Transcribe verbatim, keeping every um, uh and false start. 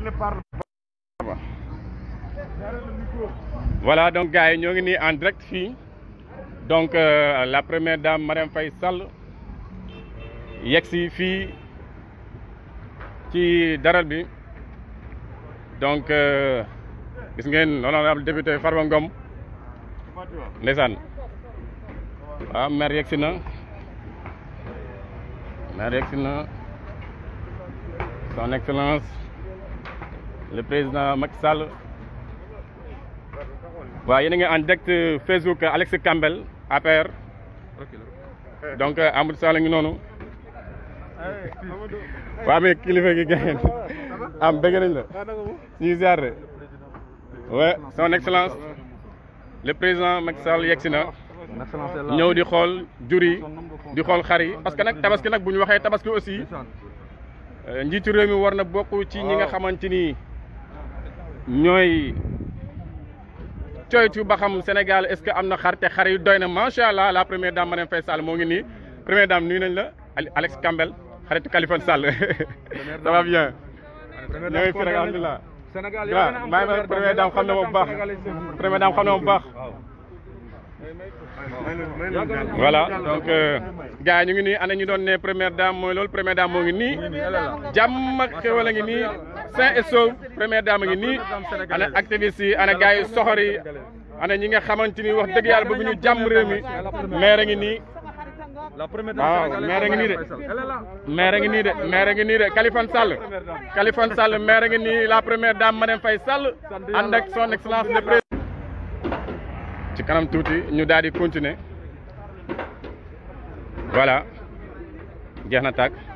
Voilà, donc gars yi ñoo ngi nii en direct fii donc euh, la première dame Marième Faye Sall yegsi fii ci daral bi donc gis ngeen l'honorable député Farba Ngom ndeysaan waaw maire yegsi na maire yegsi na son excellence le président Macky Sall. waaw yéen a ngi en direct Facebook Alex Campbell A P R donc Amadou Sall ngi noonu waaw mais kilifa gi gën am bëgg nañ la ñuy ziar de ouais son excellence le président Macky Sall yegsi na ñëw di xool jur yi di xool xar yi parce que nag tabaski nag bu ñu waxee tabaski aussi njiitu réew mi war na bokk ci ñi nga xamante ni ñooy coytu ba xam Sénégal est-ce que am na xar te xar yi doy na macha allah la première dame Marième Faye Sall moo ngi nii première dame nuyu nañ la Alex Campbell xaritu Khalifa Sall ça va bien. ñoo ngi fi rek alhamdulilah. waaw maa ngi première dame xam na ma bu baax première dame xam na ma bu baax. voilà donc gars yi ñu ngi nii ana ñu doon ne première dame mooy loolu première dame moo ngi nii jàmm ak xéwal a ngi nii sain et sauve première dame a ngi nii ana activistes yi ana gars yi soxor yi ana ñi nga xamante ni wax dëgg yàlla bëgg ñu jàmm réew mi maire a ngi nii waaw maire a ngi nii de maire a ngi nii de maire a ngi nii de Khalifa Sall Khalifa Sall maire a ngi nii la première dame Marième Faye Sall ànd ak son excellence le président ci kanam tuuti ñu daal di continuer voilà jeex na tàkk